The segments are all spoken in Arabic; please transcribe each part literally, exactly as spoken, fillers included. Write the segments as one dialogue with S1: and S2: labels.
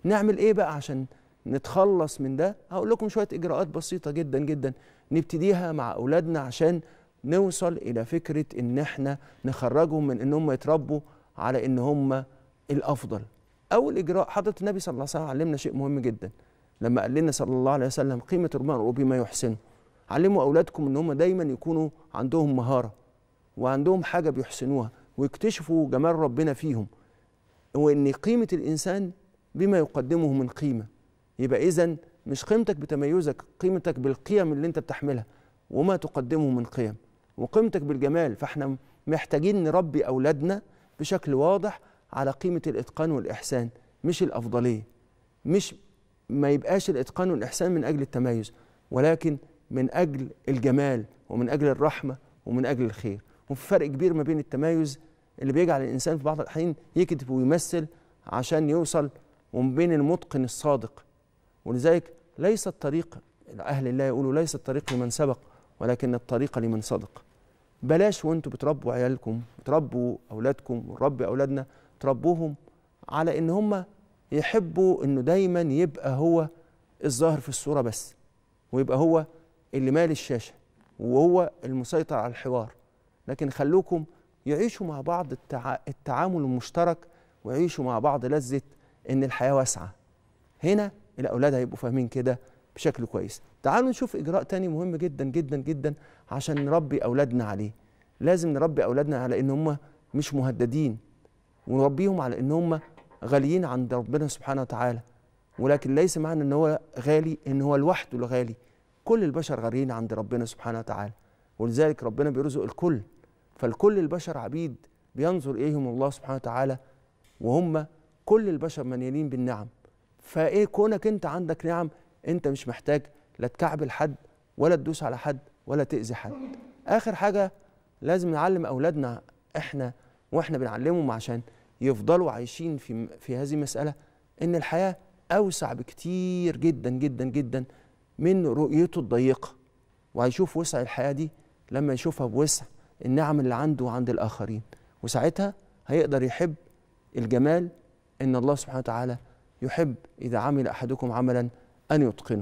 S1: نعمل ايه بقى عشان نتخلص من ده؟ هقول لكم شويه اجراءات بسيطه جدا جدا نبتديها مع اولادنا عشان نوصل الى فكره ان احنا نخرجهم من ان هم يتربوا على ان هم الافضل. اول اجراء، حضره النبي صلى الله عليه وسلم علمنا شيء مهم جدا لما قال لنا صلى الله عليه وسلم قيمه المرء بما يحسنه. علموا اولادكم ان هم دايما يكونوا عندهم مهاره وعندهم حاجه بيحسنوها ويكتشفوا جمال ربنا فيهم، وان قيمه الانسان بما يقدمه من قيمه. يبقى اذا مش قيمتك بتميزك، قيمتك بالقيم اللي انت بتحملها وما تقدمه من قيم، وقيمتك بالجمال. فاحنا محتاجين نربي اولادنا بشكل واضح على قيمه الاتقان والاحسان، مش الافضليه. مش ما يبقاش الاتقان والاحسان من اجل التميز، ولكن من اجل الجمال ومن اجل الرحمه ومن اجل الخير. وفي فرق كبير ما بين التميز اللي بيجعل الانسان في بعض الاحيان يكذب ويمثل عشان يوصل، ومن بين المتقن الصادق. ولذلك ليس الطريق، اهل الله يقولوا ليس الطريق لمن سبق ولكن الطريق لمن صدق. بلاش وانتوا بتربوا عيالكم، بتربوا اولادكم ونربي اولادنا، تربوهم على ان هم يحبوا انه دايما يبقى هو الظاهر في الصوره بس، ويبقى هو اللي مال الشاشه وهو المسيطر على الحوار. لكن خلوكم يعيشوا مع بعض التع... التعامل المشترك، ويعيشوا مع بعض لذة ان الحياه واسعه. هنا الاولاد هيبقوا فاهمين كده بشكل كويس. تعالوا نشوف اجراء تاني مهم جدا جدا جدا عشان نربي اولادنا عليه. لازم نربي اولادنا على ان هم مش مهددين، ونربيهم على ان هم غاليين عند ربنا سبحانه وتعالى. ولكن ليس معنى ان هو غالي ان هو لوحده الغالي، كل البشر غاليين عند ربنا سبحانه وتعالى. ولذلك ربنا بيرزق الكل، فالكل البشر عبيد بينظر اليهم الله سبحانه وتعالى، وهم كل البشر مليانين بالنعم. فايه كونك انت عندك نعم، انت مش محتاج لا تكعبل حد ولا تدوس على حد ولا تأذي حد. اخر حاجه لازم نعلم اولادنا احنا واحنا بنعلمهم عشان يفضلوا عايشين في في هذه المساله، ان الحياه اوسع بكتير جدا جدا جدا من رؤيته الضيقه، وهيشوف وسع الحياه دي لما يشوفها بوسع النعم اللي عنده وعند الاخرين، وساعتها هيقدر يحب الجمال. ان الله سبحانه وتعالى يحب اذا عمل احدكم عملا ان يتقنه.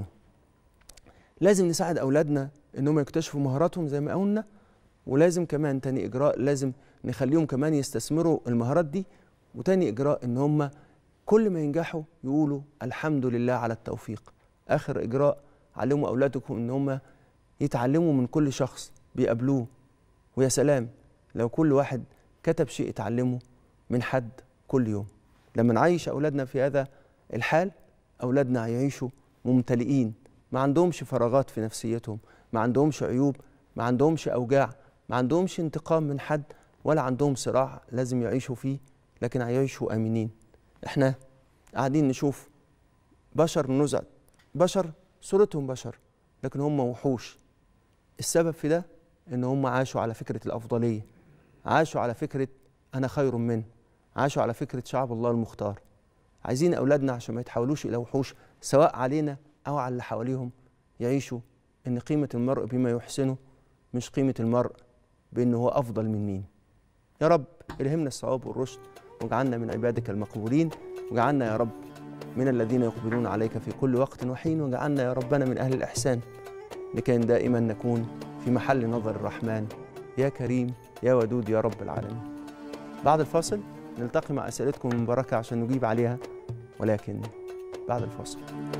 S1: لازم نساعد اولادنا انهم يكتشفوا مهاراتهم زي ما قلنا، ولازم كمان تاني اجراء لازم نخليهم كمان يستثمروا المهارات دي. وتاني اجراء ان هم كل ما ينجحوا يقولوا الحمد لله على التوفيق. اخر اجراء علموا اولادكم ان هم يتعلموا من كل شخص بيقابلوه. ويا سلام لو كل واحد كتب شيء يتعلمه من حد كل يوم. لما نعيش اولادنا في هذا الحال، اولادنا هيعيشوا ممتلئين، ما عندهمش فراغات في نفسيتهم، ما عندهمش عيوب، ما عندهمش اوجاع، ما عندهمش انتقام من حد، ولا عندهم صراع لازم يعيشوا فيه، لكن هيعيشوا امنين. احنا قاعدين نشوف بشر نزع، بشر صورتهم بشر لكن هم وحوش. السبب في ده ان هم عاشوا على فكره الافضليه، عاشوا على فكره انا خير منه، عاشوا على فكره شعب الله المختار. عايزين اولادنا عشان ما يتحولوش الى وحوش سواء علينا او على اللي حواليهم، يعيشوا ان قيمه المرء بما يحسنه، مش قيمه المرء بانه هو افضل من مين. يا رب الهمنا الصواب والرشد، واجعلنا من عبادك المقبولين، واجعلنا يا رب من الذين يقبلون عليك في كل وقت وحين، واجعلنا يا ربنا من اهل الاحسان، لكي دائما نكون في محل نظر الرحمن يا كريم يا ودود يا رب العالمين. بعد الفاصل نلتقي مع اسئلتكم المباركه عشان نجيب عليها، ولكن بعد الفاصل.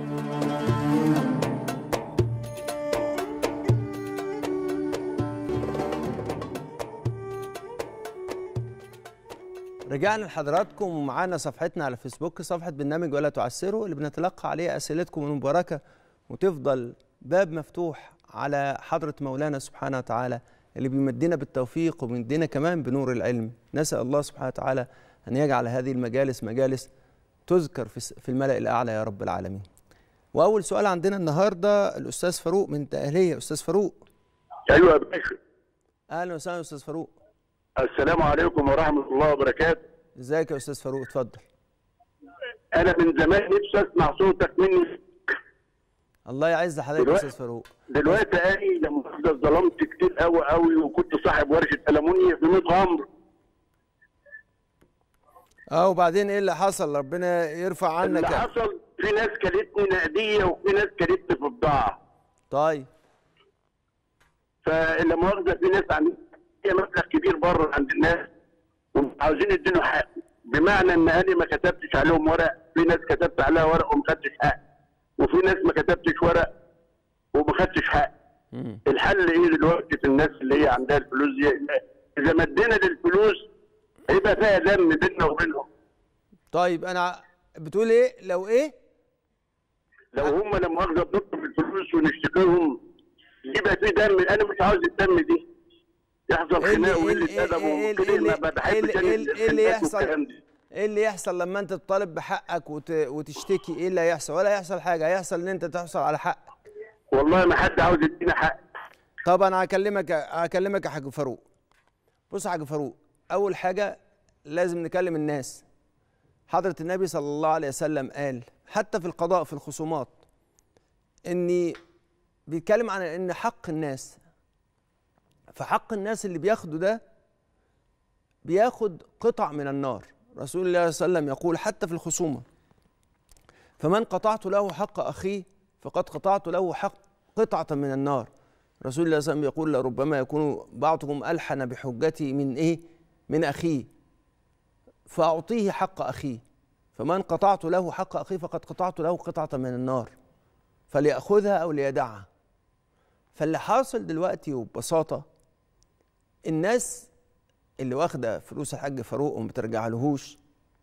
S1: رجعنا لحضراتكم ومعانا صفحتنا على فيسبوك، صفحة برنامج ولا تعسروا، اللي بنتلقى عليها أسئلتكم المباركة، وتفضل باب مفتوح على حضرة مولانا سبحانه وتعالى اللي بيمدنا بالتوفيق وبيمدنا كمان بنور العلم. نسأل الله سبحانه وتعالى أن يجعل هذه المجالس مجالس تذكر في الملأ الأعلى يا رب العالمين. وأول سؤال عندنا النهاردة الأستاذ فاروق من تأهلية. أستاذ فاروق.
S2: أيوة يا باشا.
S1: أهلا وسهلا أستاذ فاروق.
S2: السلام عليكم ورحمة الله وبركاته.
S1: ازيك يا أستاذ فاروق؟ اتفضل.
S2: أنا من زمان نفسي أسمع صوتك مني.
S1: الله يعز حضرتك يا أستاذ فاروق.
S2: دلوقتي أنا لما ظلمت كتير قوي قوي، وكنت صاحب ورشة ألمونيا في ميت غمر.
S1: اه وبعدين ايه اللي حصل؟ ربنا يرفع عنك
S2: اللي
S1: يعني.
S2: حصل في ناس كلتني نقديه وفي ناس كلتني في بضاعه.
S1: طيب
S2: فلا مؤاخذه في ناس عندها مبلغ كبير بره عند الناس وعاوزين يدينوا حق، بمعنى ان انا ما كتبتش عليهم ورق، في ناس كتبت عليها ورق وما خدتش حق، وفي ناس ما كتبتش ورق وما خدتش حق.
S1: مم.
S2: الحل ايه دلوقتي في الناس اللي هي عندها الفلوس دي؟ اذا مدينا للفلوس هيبقى فيها دم بيننا وبينهم.
S1: طيب انا بتقول ايه لو ايه؟
S2: لو هم لا مؤاخذه بنطلب الفلوس ونشتكيهم يبقى في دم، انا مش عاوز الدم دي يحصل
S1: ايه اللي
S2: خناق
S1: ايه اللي
S2: وقله ادب
S1: ايه اللي
S2: وكده،
S1: ايه اللي
S2: ما بحبش
S1: ايه اللي
S2: انا
S1: ايه اللي إيه اللي
S2: الخناقات
S1: يحصل؟
S2: والكلام ده.
S1: ايه اللي يحصل لما انت تطالب بحقك وت... وتشتكي؟ ايه اللي هيحصل؟ ولا هيحصل حاجه، هيحصل ان انت تحصل على حقك.
S2: والله ما حد عاوز يدينا حق.
S1: طبعا هكلمك هكلمك يا حاج فاروق. بص يا حاج فاروق، اول حاجه لازم نكلم الناس. حضره النبي صلى الله عليه وسلم قال حتى في القضاء في الخصومات اني بيتكلم عن ان حق الناس، فحق الناس اللي بياخده ده بياخد قطع من النار. رسول الله صلى الله عليه وسلم يقول حتى في الخصومه: فمن قطعت له حق اخيه فقد قطعت له حق قطعه من النار. رسول الله صلى الله عليه وسلم يقول: لربما يكون بعضكم الحن بحجتي من ايه؟ من اخيه، فاعطيه حق اخيه. فمن قطعت له حق اخيه فقد قطعت له قطعه من النار، فليأخذها او ليدعها. فاللي حاصل دلوقتي وببساطه، الناس اللي واخده فلوس الحاج فاروق وما بترجعلهوش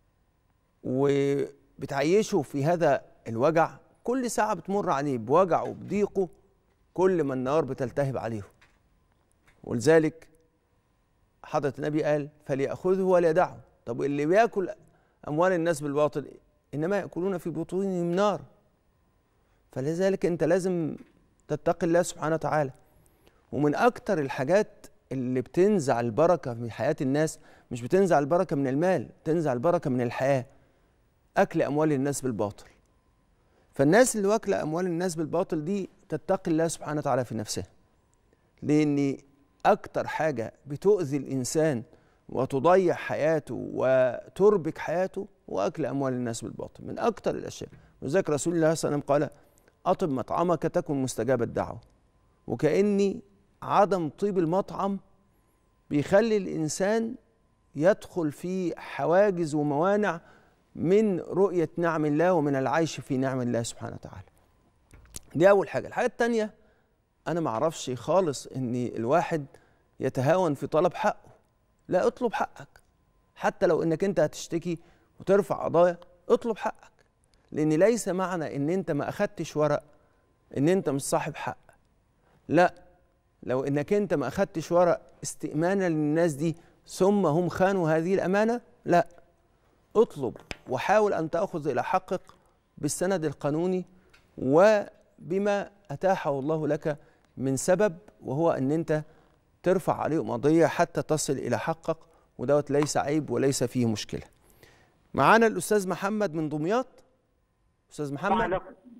S1: وبتعيشه في هذا الوجع، كل ساعه بتمر عليه بوجعه وبضيقه كل ما النار بتلتهب عليهم. ولذلك حضرة النبي قال: فليأخذه وليدعه. طب اللي بياكل اموال الناس بالباطل انما ياكلون في بطونهم نار. فلذلك انت لازم تتقي الله سبحانه وتعالى. ومن اكتر الحاجات اللي بتنزع البركه من حياه الناس، مش بتنزع البركه من المال، بتنزع البركه من الحياه، اكل اموال الناس بالباطل. فالناس اللي واكله اموال الناس بالباطل دي تتقي الله سبحانه وتعالى في نفسها، لان اكتر حاجه بتؤذي الانسان وتضيع حياته وتربك حياته واكل اموال الناس بالباطل، من اكتر الاشياء. وذلك رسول الله صلى الله عليه وسلم قال: اطب مطعمك تكن مستجاب الدعوه. وكأني عدم طيب المطعم بيخلي الانسان يدخل في حواجز وموانع من رؤيه نعم الله ومن العيش في نعم الله سبحانه وتعالى. دي اول حاجه. الحاجه الثانيه، انا ما اعرفش خالص ان الواحد يتهاون في طلب حقه. لا، اطلب حقك، حتى لو انك انت هتشتكي وترفع قضايا اطلب حقك، لان ليس معنى ان انت ما اخدتش ورق ان انت مش صاحب حق. لا، لو انك انت ما اخدتش ورق استئمانا للناس دي ثم هم خانوا هذه الامانه، لا، اطلب وحاول ان تاخذ الى حقك بالسند القانوني وبما اتاحه الله لك من سبب، وهو ان انت ترفع عليهم قضيه حتى تصل الى حقك، ودوت ليس عيب وليس فيه مشكله. معانا الاستاذ محمد من دمياط. استاذ محمد،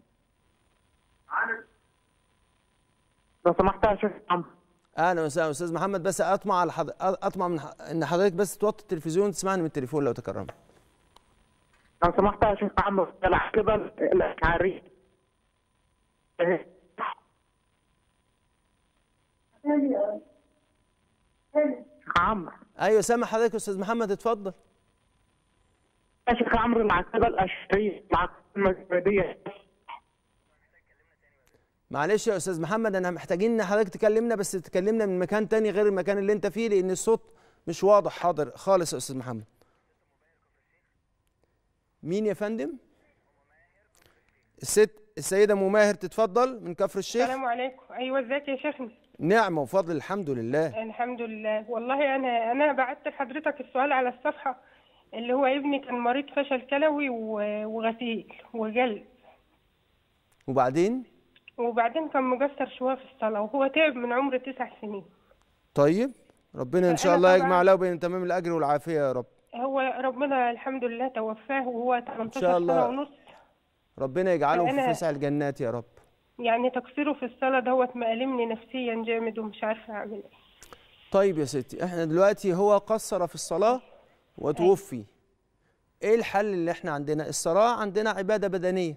S3: لو سمحت يا شيخ عمرو.
S1: اهلا وسهلا استاذ محمد. بس اطمع على حض... اطمع من ح... ان حضرتك بس توطي التلفزيون وتسمعني من التليفون لو تكرمت.
S3: لو سمحت يا شيخ عمرو، العقبه الاشعريه عمرو.
S1: ايوه سامع حضرتك يا استاذ محمد، اتفضل.
S3: يا شيخ عمرو، العقبه الاشعريه العقبه المزبديه.
S1: معلش يا استاذ محمد، انا محتاجين ان حضرتك تكلمنا، بس تكلمنا من مكان تاني غير المكان اللي انت فيه، لان الصوت مش واضح حاضر خالص يا استاذ محمد. مين يا فندم؟ الست السيده ام ماهر، تتفضل من كفر الشيخ.
S4: السلام عليكم. ايوه، ازيك يا شيخنا؟
S1: نعمه وفضل، الحمد لله.
S4: الحمد لله. والله انا انا بعت لحضرتك السؤال على الصفحه، اللي هو ابني كان مريض فشل كلوي وغسيل وجلد،
S1: وبعدين
S4: وبعدين كان مقصر شويه في الصلاه، وهو تعب من عمر تسع سنين.
S1: طيب، ربنا ان شاء الله يجمع له بين تمام الاجر والعافيه يا رب.
S4: هو ربنا الحمد لله توفاه وهو ثمانية عشر سنه ونص.
S1: ربنا يجعله في فسح الجنات يا رب.
S4: يعني تقصيره في الصلاه دوت مألمني نفسيا جامد ومش عارفه اعمل ايه.
S1: طيب يا ستي، احنا دلوقتي هو قصر في الصلاه وتوفي، ايه الحل اللي احنا عندنا؟ الصلاة عندنا عبادة بدنية.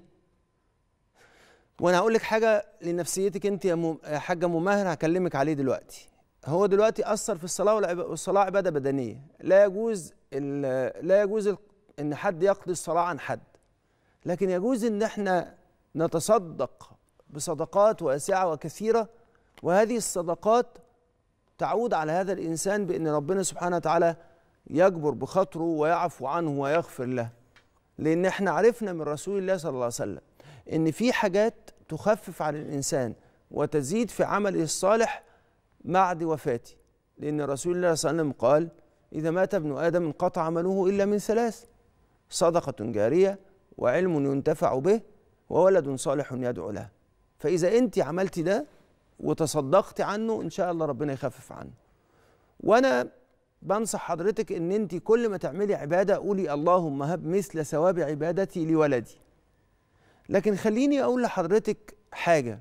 S1: وانا هقول لك حاجة لنفسيتك انت يا مم... حاجة مماهر هكلمك عليه دلوقتي. هو دلوقتي أثر في الصلاة والصلاة عبادة بدنية، لا يجوز لا يجوز ان حد يقضي الصلاة عن حد، لكن يجوز ان احنا نتصدق بصدقات واسعة وكثيرة، وهذه الصدقات تعود على هذا الإنسان بأن ربنا سبحانه وتعالى يجبر بخاطره ويعفو عنه ويغفر له. لأن احنا عرفنا من رسول الله صلى الله عليه وسلم أن في حاجات تخفف عن الإنسان وتزيد في عمله الصالح بعد وفاته. لأن رسول الله صلى الله عليه وسلم قال: إذا مات ابن آدم انقطع عمله إلا من ثلاث: صدقة جارية، وعلم ينتفع به، وولد صالح يدعو له. فإذا أنت عملت ده وتصدقت عنه إن شاء الله ربنا يخفف عنه. وأنا بنصح حضرتك إن أنت كل ما تعملي عبادة قولي: اللهم هب مثل ثواب عبادتي لولدي. لكن خليني أقول لحضرتك حاجة،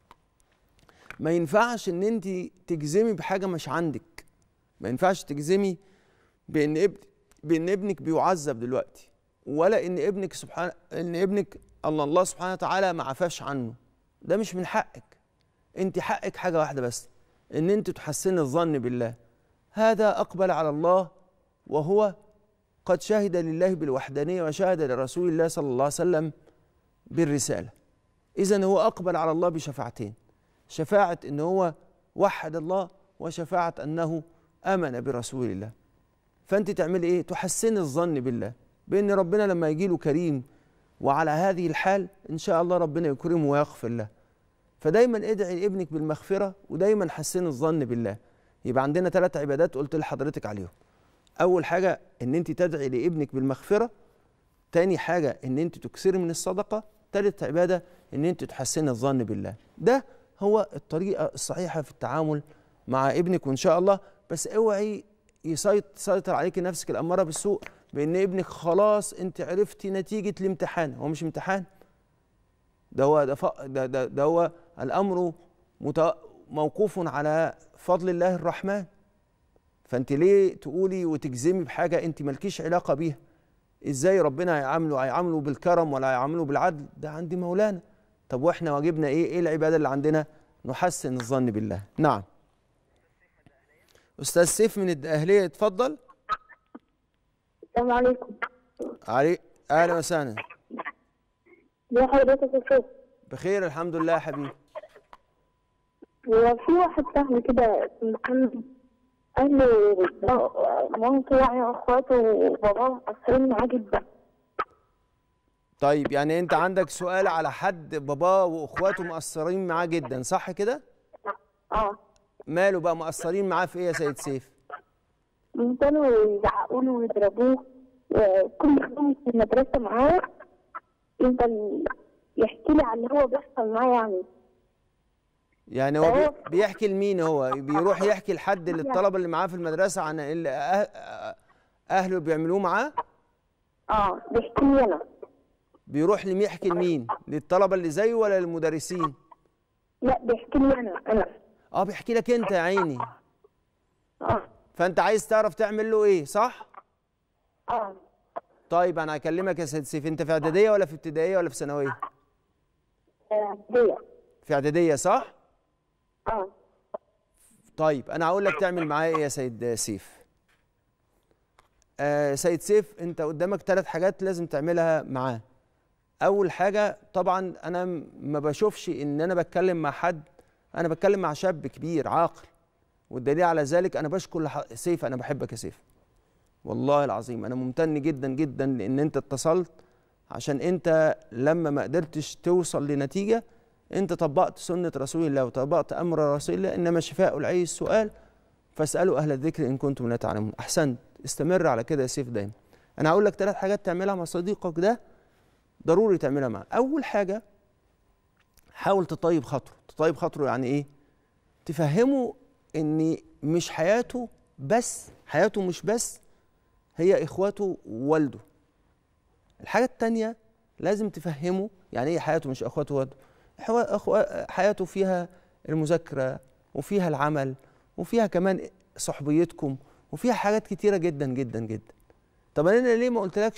S1: ما ينفعش إن أنت تجزمي بحاجة مش عندك. ما ينفعش تجزمي بإن ابن بإن ابنك بيعذب دلوقتي، ولا إن ابنك سبحان إن ابنك الله الله سبحانه وتعالى ما عفاش عنه. ده مش من حقك. انت حقك حاجة واحدة بس، ان انت تحسن الظن بالله. هذا اقبل على الله، وهو قد شهد لله بالوحدانية وشهد لرسول الله صلى الله عليه وسلم بالرسالة. اذن هو اقبل على الله بشفاعتين: شفاعة ان هو وحد الله، وشفاعة انه امن برسول الله. فانت تعملي ايه؟ تحسن الظن بالله بان ربنا لما يجي له كريم وعلى هذه الحال ان شاء الله ربنا يكرمه ويغفر له. فدايما ادعي لابنك بالمغفرة، ودايما حسن الظن بالله. يبقى عندنا ثلاث عبادات قلت لحضرتك عليهم. أول حاجة إن أنت تدعي لابنك بالمغفرة، تاني حاجة إن أنت تكثري من الصدقة، ثالث عبادة إن أنت تحسن الظن بالله. ده هو الطريقة الصحيحة في التعامل مع ابنك. وإن شاء الله بس اوعي يسيطر عليك نفسك الأمارة بالسوء بإن ابنك خلاص أنت عرفتي نتيجة الامتحان. هو مش امتحان، ده هو ده, ده, ده, ده هو الأمر موقوف على فضل الله الرحمن. فأنت ليه تقولي وتجزمي بحاجة أنت مالكيش علاقة بيها؟ إزاي ربنا هيعامله؟ هيعامله بالكرم ولا هيعامله بالعدل؟ ده عند مولانا. طب وإحنا واجبنا إيه؟ إيه العبادة اللي عندنا؟ نحسن الظن بالله. نعم. أستاذ سيف من الدقهلية، اتفضل.
S5: السلام عليكم.
S1: علي أهلا وسهلا.
S5: ازي حضرتك يا شيخ؟
S1: بخير الحمد لله يا حبيبي.
S5: هو في واحد صاحبي كده كان اهله مامته يعني اخواته وباباه مقصرين معاه جدا.
S1: طيب يعني انت عندك سؤال على حد باباه واخواته مقصرين معاه جدا، صح كده؟
S5: اه.
S1: ماله بقى مقصرين معاه في ايه يا سيد سيف؟
S5: كانوا يزعقوا له ويضربوه، وكل يوم في المدرسه معاه يفضل يحكي لي عن اللي هو بيحصل معاه. يعني
S1: يعني هو بي بيحكي لمين؟ هو بيروح يحكي لحد للطلبه اللي معاه في المدرسه عن اللي أه اهله بيعملوه معاه؟
S5: اه بيحكي لي انا.
S1: بيروح لمين يحكي لمين؟ للطلبه اللي زيه ولا للمدرسين؟
S5: لا بيحكي لي انا انا
S1: اه بيحكي لك انت يا عيني.
S5: اه.
S1: فانت عايز تعرف تعمل له ايه، صح؟
S5: اه.
S1: طيب انا هكلمك يا سيد سيف. انت في اعداديه ولا في ابتدائيه ولا في ثانويه؟
S5: اعداديه.
S1: في اعداديه صح؟
S5: اه.
S1: طيب انا هقول لك تعمل معايا ايه يا سيد سيف. آه سيد سيف، انت قدامك ثلاث حاجات لازم تعملها معاه. اول حاجه طبعا انا ما بشوفش ان انا بتكلم مع حد، انا بتكلم مع شاب كبير عاقل، والدليل على ذلك انا بشكر سيف. انا بحبك يا سيف والله العظيم. انا ممتن جدا جدا لان انت اتصلت، عشان انت لما ما قدرتش توصل لنتيجه انت طبقت سنه رسول الله وطبقت امر رسول الله: انما شفاء العي السؤال فاسالوا اهل الذكر ان كنتم لا تعلمون. احسنت، استمر على كده يا سيف دايما. انا هقول لك ثلاث حاجات تعملها مع صديقك ده، ضروري تعملها معاه. اول حاجه حاول تطيب خاطره. تطيب خاطره يعني ايه؟ تفهمه ان مش حياته بس، حياته مش بس هي اخواته ووالده. الحاجه الثانيه لازم تفهمه يعني ايه حياته مش اخواته ووالده. حياته فيها المذاكره وفيها العمل وفيها كمان صحبيتكم وفيها حاجات كتيره جدا جدا جدا. طب انا ليه ما قلتلكش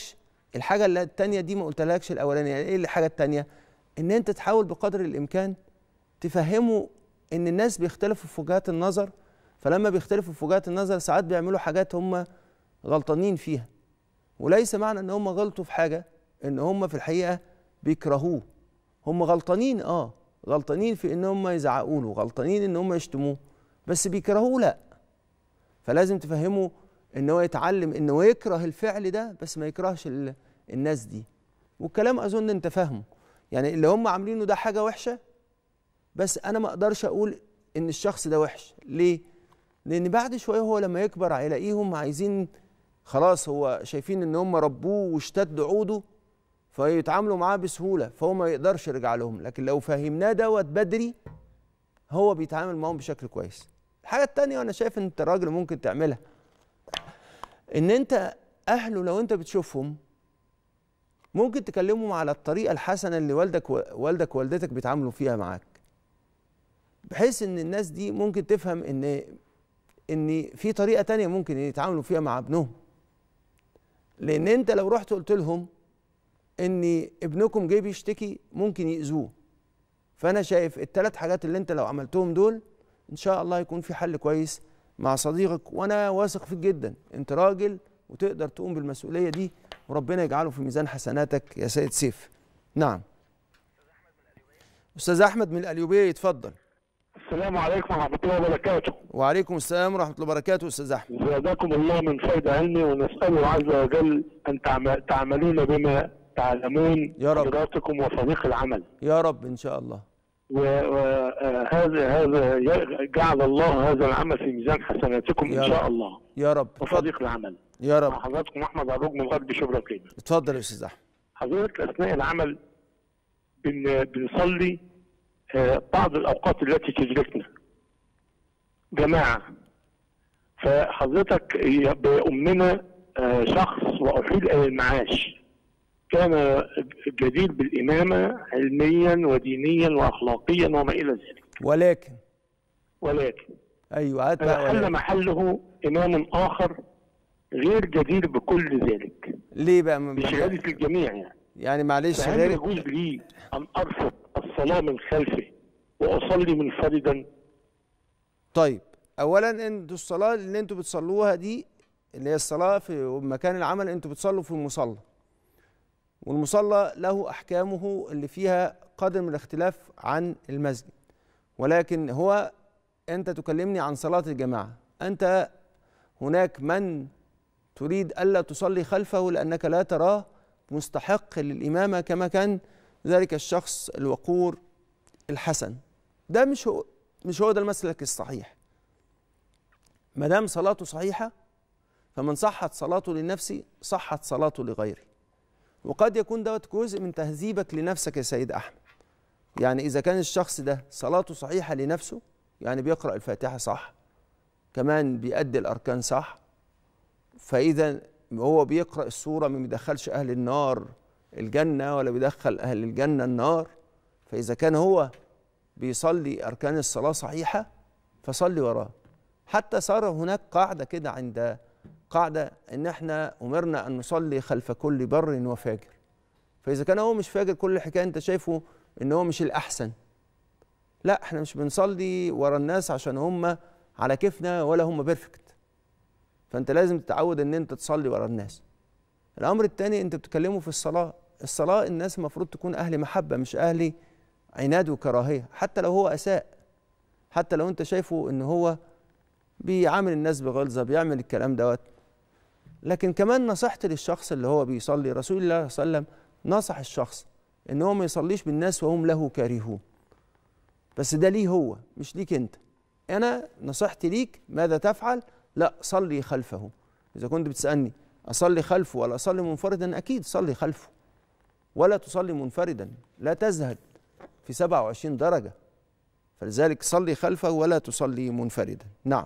S1: الحاجه اللي التانيه دي ما قلتلكش الاولانيه. ايه الحاجه التانيه؟ ان انت تحاول بقدر الامكان تفهموا ان الناس بيختلفوا في وجهات النظر، فلما بيختلفوا في وجهات النظر ساعات بيعملوا حاجات هم غلطانين فيها، وليس معنى ان هم غلطوا في حاجه ان هم في الحقيقه بيكرهوه. هم غلطانين، اه غلطانين في ان هم يزعقوا له، غلطانين ان هم يشتموه، بس بيكرهوه لا. فلازم تفهموا ان هو يتعلم انه يكره الفعل ده بس ما يكرهش الناس دي. والكلام اظن انت فاهمه، يعني اللي هم عاملينه ده حاجه وحشه، بس انا ما اقدرش اقول ان الشخص ده وحش. ليه؟ لان بعد شويه هو لما يكبر هيلاقيهم عايزين خلاص، هو شايفين ان هم ربوه واشتدوا عوده فيتعاملوا معاه بسهوله، فهو ما يقدرش يرجع لهم. لكن لو فهمناه دوت بدري هو بيتعامل معاهم بشكل كويس. الحاجه الثانيه وانا شايف ان انت راجل ممكن تعملها، ان انت اهله لو انت بتشوفهم ممكن تكلمهم على الطريقه الحسنه اللي والدك والدك ووالدتك بيتعاملوا فيها معاك، بحيث ان الناس دي ممكن تفهم ان ان في طريقه تانية ممكن يتعاملوا فيها مع ابنهم. لان انت لو رحت قلت لهم ان ابنكم جاي بيشتكي ممكن يأذوه، فانا شايف الثلاث حاجات اللي انت لو عملتهم دول ان شاء الله يكون في حل كويس مع صديقك. وانا واثق فيك جدا، انت راجل وتقدر تقوم بالمسؤوليه دي، وربنا يجعله في ميزان حسناتك يا سيد سيف. نعم. استاذ احمد من القليوبيه يتفضل.
S6: السلام عليكم ورحمة الله وبركاته.
S1: وعليكم السلام ورحمة الله وبركاته. أستاذ أحمد
S6: زادكم الله من فيض علمي، ونسأله عز وجل أن تعملون بما تعلمون
S1: يا رب،
S6: حضراتكم وفريق العمل
S1: يا رب إن شاء الله.
S6: وهذا هذا جعل الله هذا العمل في ميزان حسناتكم إن شاء الله
S1: يا رب.
S6: وفريق العمل
S1: يا رب.
S6: حضراتكم أحمد عروج من غرب شبرا الخيمة.
S1: اتفضل يا أستاذ أحمد.
S6: حضرتك أثناء العمل بن بنصلي بعض الأوقات التي تدركنا جماعة، فحضرتك بأمنا شخص وأحيل إلى المعاش كان جدير بالإمامة علميا ودينيا وأخلاقيا وما إلى ذلك،
S1: ولكن
S6: ولكن
S1: أيوه
S6: حل محله إمام آخر غير جدير بكل ذلك.
S1: ليه بقى؟
S6: بشهادة الجميع يعني.
S1: يعني معلش
S6: غير يجوز لي أن أرفض الصلاة من خلفه وأصلي منفردا؟
S1: طيب أولا انتوا الصلاة اللي انتوا بتصلوها دي اللي هي الصلاة في مكان العمل، انتوا بتصلوا في المصلى، والمصلى له أحكامه اللي فيها قدر من الاختلاف عن المسجد، ولكن هو أنت تكلمني عن صلاة الجماعة. أنت هناك من تريد ألا تصلي خلفه لأنك لا تراه مستحق للإمامة كما كان ذلك الشخص الوقور الحسن. ده مش هو مش هو ده المسلك الصحيح. ما دام صلاته صحيحة فمن صحت صلاته لنفسه صحت صلاته لغيره. وقد يكون دوت جزء من تهذيبك لنفسك يا سيد أحمد. يعني إذا كان الشخص ده صلاته صحيحة لنفسه، يعني بيقرأ الفاتحة صح، كمان بيأدي الأركان صح، فإذا هو بيقرأ السورة ما بيدخلش أهل النار الجنة ولا بيدخل أهل الجنة النار، فإذا كان هو بيصلي أركان الصلاة صحيحة فصلي وراه. حتى صار هناك قاعدة كده عند قاعدة إن إحنا أمرنا أن نصلي خلف كل بر وفاجر. فإذا كان هو مش فاجر كل الحكاية أنت شايفه إن هو مش الأحسن، لا إحنا مش بنصلي ورا الناس عشان هم على كيفنا ولا هم بيرفكت، فأنت لازم تتعود إن أنت تصلي ورا الناس. الأمر الثاني أنت بتتكلموا في الصلاة، الصلاة الناس المفروض تكون أهل محبة مش أهل عناد وكراهية، حتى لو هو أساء، حتى لو أنت شايفه إن هو بيعامل الناس بغلظة بيعمل الكلام دوت. لكن كمان نصحت للشخص اللي هو بيصلي، رسول الله صلى الله عليه وسلم نصح الشخص إن هو ما يصليش بالناس وهم له كارهون، بس ده ليه هو مش ليك أنت. أنا نصحتي ليك ماذا تفعل؟ لا صلي خلفه. إذا كنت بتسألني أصلي خلفه ولا أصلي منفردا، أكيد صلي خلفه، ولا تصلي منفردا، لا تزهد في سبعة وعشرين درجة، فلذلك صلي خلفه ولا تصلي منفردا. نعم.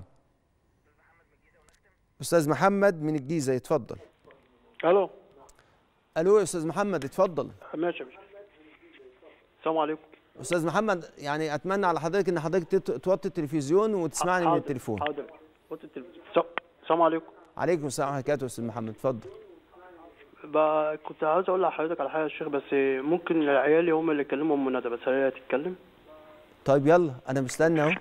S1: أستاذ محمد من الجيزة يتفضل.
S7: ألو.
S1: ألو يا أستاذ محمد اتفضل.
S7: ماشي يا باشا. السلام عليكم.
S1: أستاذ محمد يعني أتمنى على حضرتك إن حضرتك توطي التلفزيون وتسمعني من التليفون.
S7: حاضر. وطي التلفزيون. السلام عليكم.
S1: عليكم السلام ورحمة الله وبركاته. أستاذ محمد اتفضل.
S7: بقى كنت عاوز اقول لحضرتك على حاجه يا شيخ، بس ممكن عيالي هم اللي يكلموا ام ندى، بس هي تتكلم.
S1: طيب يلا انا مستني اهو.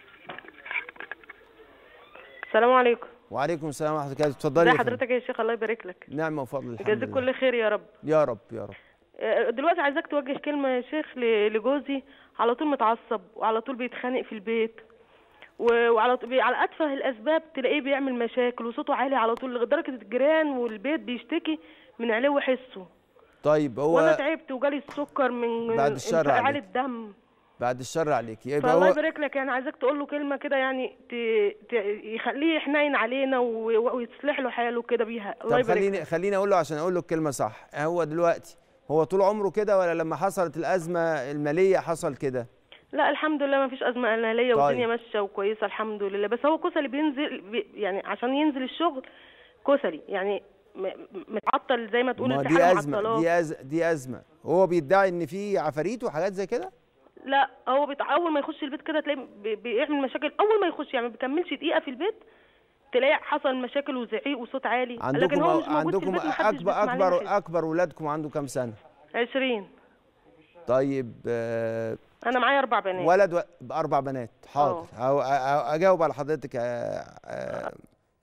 S8: السلام عليكم.
S1: وعليكم السلام ورحمه الله وبركاته. اتفضلي
S8: ازي
S1: يا فندم.
S8: حضرتك يا شيخ؟ الله يبارك لك.
S1: نعمه وفضل الحمد
S8: يجازيك
S1: لله.
S8: كل خير يا رب.
S1: يا رب يا رب.
S8: دلوقتي عايزاك توجه كلمه يا شيخ ل- لجوزي، على طول متعصب وعلى طول بيتخانق في البيت، و- وعلى طول على اتفه الاسباب تلاقيه بيعمل مشاكل وصوته عالي على طول لدرجه الجيران والبيت بيشتكي من علو حسه.
S1: طيب هو
S8: وانا تعبت وجالي السكر من
S1: بعد الشر
S8: انفعال
S1: عليك.
S8: الدم.
S1: بعد الشر عليك. يبقى
S8: فالله
S1: هو
S8: يبارك لك، يعني عايزاك تقول له كلمه كده يعني ت... ت... يخليه حنين علينا و... ويصلح له حاله كده بيها. الله
S1: طب
S8: يبارك
S1: خليني
S8: لك.
S1: خليني اقول له عشان اقول له الكلمه صح. هو دلوقتي هو طول عمره كده ولا لما حصلت الازمه الماليه حصل كده؟
S8: لا الحمد لله ما فيش ازمه ماليه.
S1: طيب.
S8: والدنيا ماشيه وكويسه الحمد لله، بس هو كسلي بينزل بي يعني عشان ينزل الشغل كسلي يعني م... متعطل زي ما تقول.
S1: ما
S8: في
S1: دي
S8: حاجه
S1: ازمه
S8: معطلاه.
S1: دي أز... دي ازمه. هو بيدعي ان في عفاريت وحاجات زي كده؟
S8: لا هو بت... اول ما يخش البيت كده تلاقيه بي... بيعمل مشاكل. اول ما يخش يعني ما بيكملش دقيقه في البيت تلاقي حصل مشاكل وزعيق وصوت عالي. لكن
S1: عندكم
S8: هو مش موجود
S1: عندكم
S8: في البيت محدش
S1: اكبر
S8: بيسمع عليه
S1: اكبر
S8: حاجة.
S1: اكبر ولادكم عنده كام سنه؟
S8: عشرين.
S1: طيب آه
S8: انا معايا اربع بنات.
S1: ولد و... باربع بنات. حاضر أو... أو... اجاوب على حضرتك. آه... آه...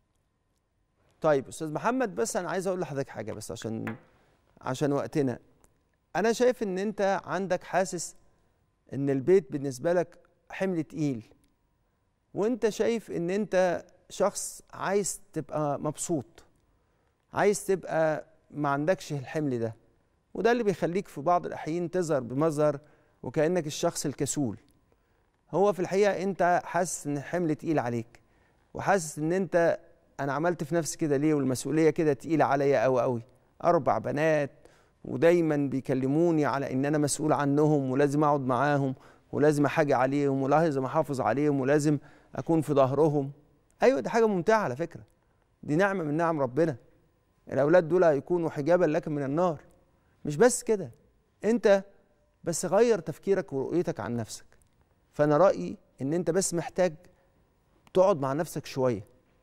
S1: طيب استاذ محمد، بس انا عايز اقول لحضرتك حاجه بس عشان عشان وقتنا. انا شايف ان انت عندك حاسس ان البيت بالنسبه لك حمل تقيل، وانت شايف ان انت شخص عايز تبقى مبسوط، عايز تبقى ما عندكش الحمل ده، وده اللي بيخليك في بعض الاحيان تظهر بمظهر وكانك الشخص الكسول. هو في الحقيقه انت حاسس ان الحمل تقيل عليك، وحاسس ان انت انا عملت في نفسي كده ليه، والمسؤوليه كده تقيله عليا قوي قوي. اربع بنات ودايما بيكلموني على ان انا مسؤول عنهم ولازم اقعد معاهم ولازم احاجي عليهم ولازم احافظ عليهم ولازم اكون في ظهرهم. ايوه دي حاجه ممتعه على فكره، دي نعمه من نعم ربنا. الاولاد دول هيكونوا حجابا لك من النار. مش بس كده، انت بس غير تفكيرك ورؤيتك عن نفسك. فانا رايي ان انت بس محتاج تقعد مع نفسك شويه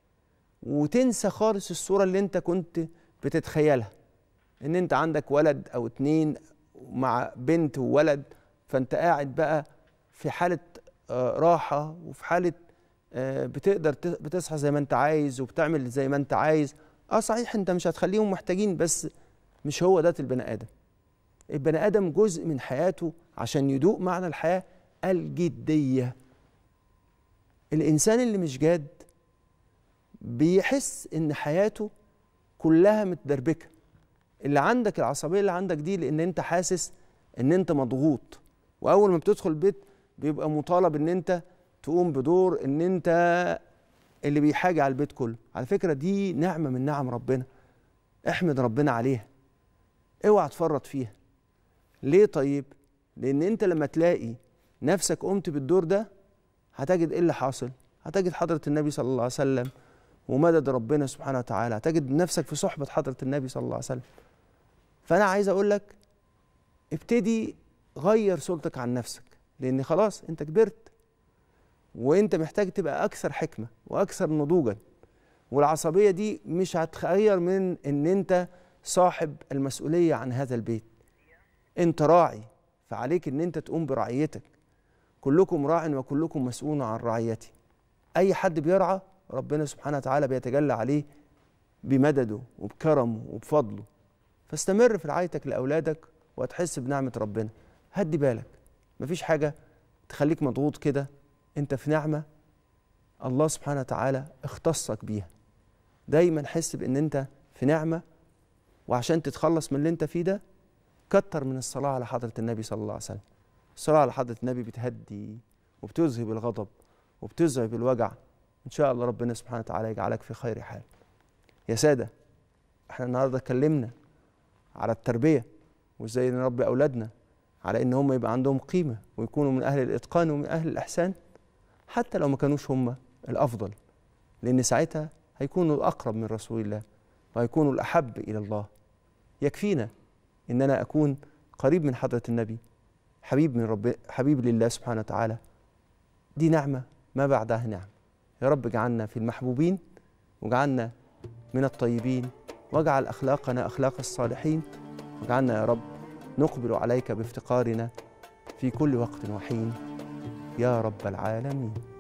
S1: وتنسى خالص الصوره اللي انت كنت بتتخيلها، ان انت عندك ولد او اتنين مع بنت وولد، فانت قاعد بقى في حاله آه راحه وفي حاله آه بتقدر بتصحى زي ما انت عايز وبتعمل زي ما انت عايز. اه صحيح انت مش هتخليهم محتاجين، بس مش هو ده البني ادم. البني ادم جزء من حياته عشان يدوق معنى الحياه الجديه. الانسان اللي مش جاد بيحس ان حياته كلها متدربكه. اللي عندك العصبيه اللي عندك دي لان انت حاسس ان انت مضغوط، واول ما بتدخل البيت بيبقى مطالب ان انت تقوم بدور ان انت اللي بيحاجي على البيت كله. على فكره دي نعمه من نعم ربنا، احمد ربنا عليها، اوعى تفرط فيها. ليه طيب؟ لان انت لما تلاقي نفسك قمت بالدور ده هتجد ايه اللي حاصل؟ هتجد حضره النبي صلى الله عليه وسلم ومدد ربنا سبحانه وتعالى، هتجد نفسك في صحبه حضره النبي صلى الله عليه وسلم. فانا عايز اقول لك ابتدي غير صورتك عن نفسك، لان خلاص انت كبرت وانت محتاج تبقى اكثر حكمه واكثر نضوجا. والعصبيه دي مش هتغير من ان انت صاحب المسؤوليه عن هذا البيت. انت راعي، فعليك ان انت تقوم برعيتك. كلكم راع وكلكم مسؤول عن رعيته. اي حد بيرعى ربنا سبحانه وتعالى بيتجلى عليه بمدده وبكرمه وبفضله. فاستمر في رعايتك لاولادك وهتحس بنعمه ربنا. هدي بالك، مفيش حاجه تخليك مضغوط كده، انت في نعمه الله سبحانه وتعالى اختصك بيها. دايما حس بان انت في نعمه، وعشان تتخلص من اللي انت فيه ده كتر من الصلاه على حضره النبي صلى الله عليه وسلم. الصلاه على حضره النبي بتهدي وبتذهب الغضب وبتذهب الوجع. ان شاء الله ربنا سبحانه وتعالى يجعلك في خير حال. يا ساده، احنا النهارده اتكلمنا على التربيه وازاي نربي اولادنا على ان هم يبقى عندهم قيمه ويكونوا من اهل الاتقان ومن اهل الاحسان، حتى لو ما كانوش هم الافضل، لان ساعتها هيكونوا الاقرب من رسول الله وهيكونوا الاحب الى الله. يكفينا ان انا اكون قريب من حضره النبي، حبيب من رب حبيب لله سبحانه وتعالى. دي نعمه ما بعدها نعمه. يا رب اجعلنا في المحبوبين واجعلنا من الطيبين واجعل أخلاقنا أخلاق الصالحين، واجعلنا يا رب نقبل عليك بافتقارنا في كل وقت وحين يا رب العالمين.